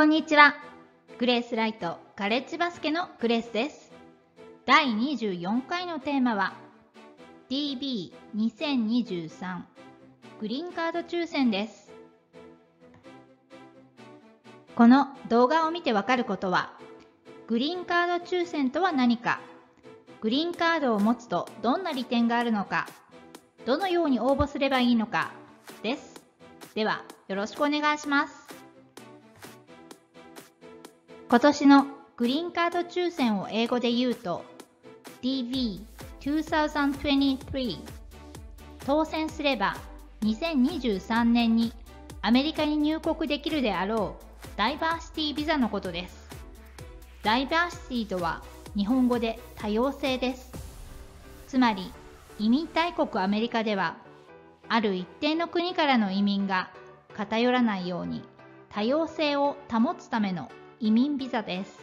こんにちは。グレースライトカレッジバスケのグレースです。第24回のテーマは DB2023 グリーンカード抽選です。この動画を見てわかることは、グリーンカード抽選とは何か、グリーンカードを持つとどんな利点があるのか、どのように応募すればいいのかです。ではよろしくお願いします。今年のグリーンカード抽選を英語で言うと DB2023 当選すれば2023年にアメリカに入国できるであろうダイバーシティビザのことです。ダイバーシティとは日本語で多様性です。つまり移民大国アメリカではある一定の国からの移民が偏らないように多様性を保つための移民ビザです。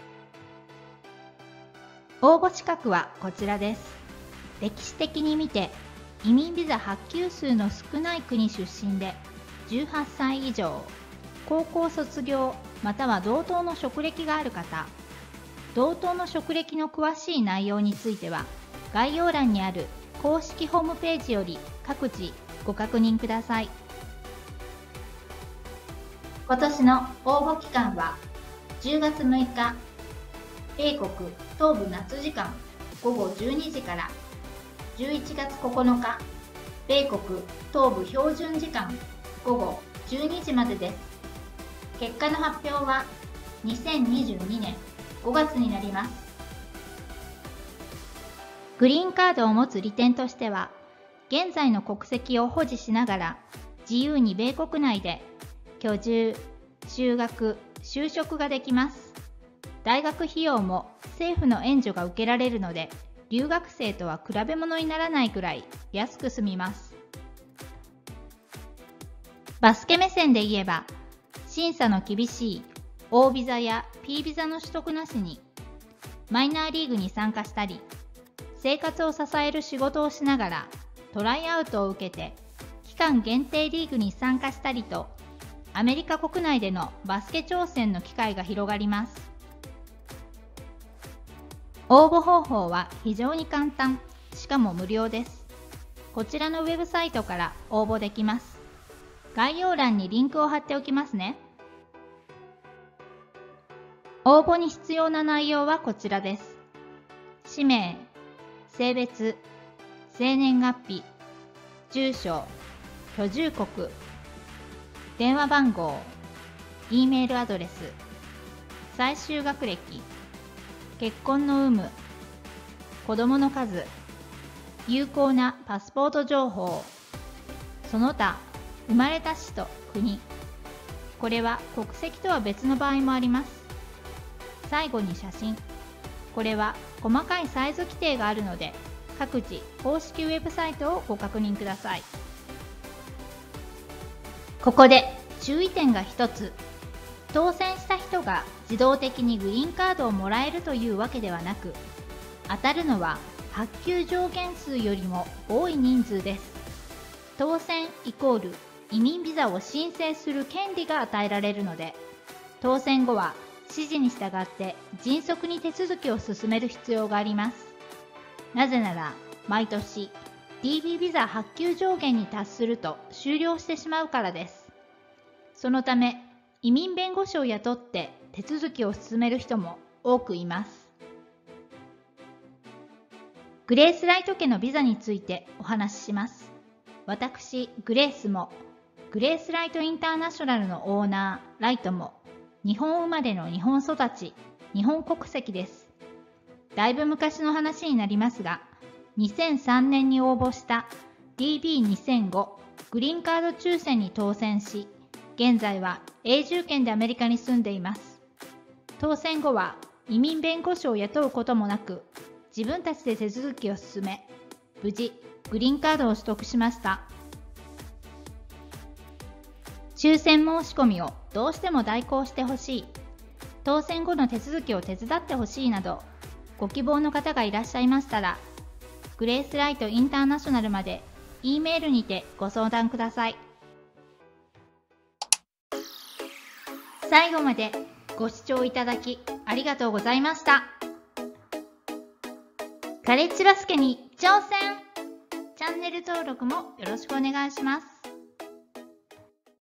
応募資格はこちらです。歴史的に見て移民ビザ発給数の少ない国出身で18歳以上、高校卒業または同等の職歴がある方、同等の職歴の詳しい内容については概要欄にある公式ホームページより各自ご確認ください。今年の応募期間は10月6日、米国東部夏時間午後12時から11月9日、米国東部標準時間午後12時までです。結果の発表は2022年5月になります。グリーンカードを持つ利点としては、現在の国籍を保持しながら自由に米国内で居住、就学、就職ができます。大学費用も政府の援助が受けられるので、留学生とは比べ物にならないくらい安く済みます。バスケ目線で言えば、審査の厳しい O ビザや P ビザの取得なしに、マイナーリーグに参加したり、生活を支える仕事をしながらトライアウトを受けて、期間限定リーグに参加したりと、アメリカ国内でのバスケ挑戦の機会が広がります。応募方法は非常に簡単、しかも無料です。こちらのウェブサイトから応募できます。概要欄にリンクを貼っておきますね。応募に必要な内容はこちらです。氏名、性別、生年月日、住所、居住国、電話番号、Eメールアドレス、最終学歴、結婚の有無、子供の数、有効なパスポート情報、その他、生まれた市と国。これは国籍とは別の場合もあります。最後に写真。これは細かいサイズ規定があるので、各自公式ウェブサイトをご確認ください。ここで注意点が一つ。当選した人が自動的にグリーンカードをもらえるというわけではなく、当たるのは発給上限数よりも多い人数です。当選イコール移民ビザを申請する権利が与えられるので、当選後は指示に従って迅速に手続きを進める必要があります。なぜなら、毎年 DB ビザ発給上限に達すると終了してしまうからです。そのため、移民弁護士を雇って手続きを進める人も多くいます。グレースライト家のビザについてお話しします。私、グレースも、グレースライトインターナショナルのオーナー、ライトも、日本生まれの日本育ち、日本国籍です。だいぶ昔の話になりますが、2003年に応募した DB2005 グリーンカード抽選に当選し、現在は永住権でアメリカに住んでいます。当選後は移民弁護士を雇うこともなく、自分たちで手続きを進め、無事グリーンカードを取得しました。抽選申し込みをどうしても代行してほしい、当選後の手続きを手伝ってほしいなど、ご希望の方がいらっしゃいましたら、グレースライトインターナショナルまで E メールにてご相談ください。 最後までご視聴いただきありがとうございました。カレッジバスケに挑戦！チャンネル登録もよろしくお願いします。